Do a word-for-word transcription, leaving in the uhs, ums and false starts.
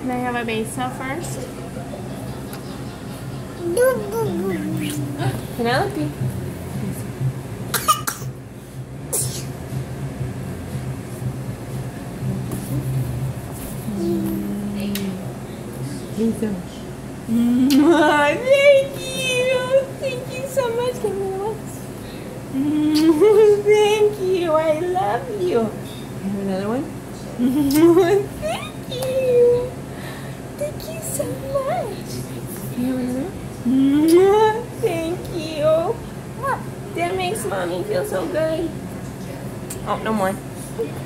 Can I have a base cell first? Penelope. Thank you. Thank you so much. Give me once. Thank you. I love you. Have another one. Thank you. Thank you so much. You have another one? Thank you. That makes mommy feel so good. Oh, no more.